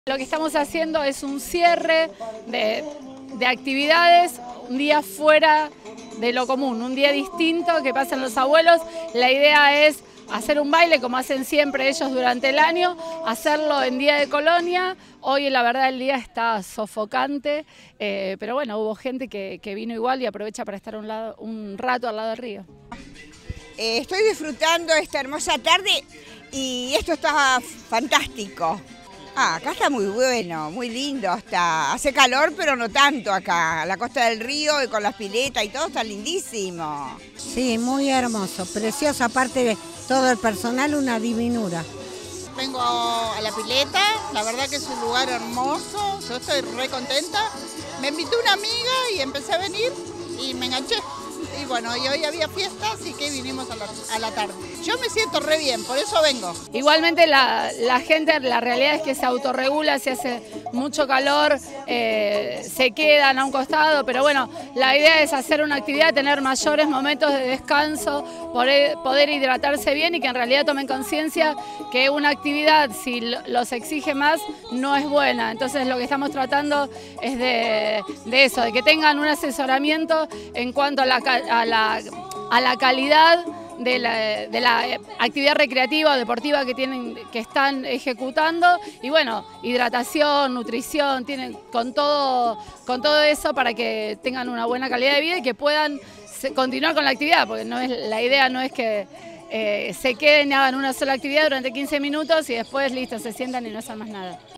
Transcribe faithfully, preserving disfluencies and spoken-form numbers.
Lo que estamos haciendo es un cierre de, de actividades, un día fuera de lo común, un día distinto que pasan los abuelos. La idea es hacer un baile como hacen siempre ellos durante el año, hacerlo en Día de Colonia. Hoy la verdad el día está sofocante, eh, pero bueno, hubo gente que, que vino igual y aprovecha para estar un, lado, un rato al lado del río. Eh, estoy disfrutando esta hermosa tarde y esto está fantástico. Ah, acá está muy bueno, muy lindo, está, hace calor pero no tanto acá, a la costa del río y con las piletas y todo está lindísimo. Sí, muy hermoso, precioso, aparte de todo el personal, una divinura. Vengo a la pileta, la verdad que es un lugar hermoso, yo estoy re contenta. Me invitó una amiga y empecé a venir y me enganché. Y bueno, y hoy había fiesta, así que vinimos a la, a la tarde. Yo me siento re bien, por eso vengo. Igualmente la, la gente, la realidad es que se autorregula, si hace mucho calor, eh, se quedan a un costado, pero bueno, la idea es hacer una actividad, tener mayores momentos de descanso, poder, poder hidratarse bien y que en realidad tomen conciencia que una actividad, si los exige más, no es buena. Entonces lo que estamos tratando es de, de eso, de que tengan un asesoramiento en cuanto a la A la, a la calidad de la, de la actividad recreativa o deportiva que, tienen, que están ejecutando y bueno, hidratación, nutrición, tienen con todo, con todo eso para que tengan una buena calidad de vida y que puedan continuar con la actividad, porque no es, la idea no es que eh, se queden y hagan una sola actividad durante quince minutos y después listo, se sientan y no hacen más nada.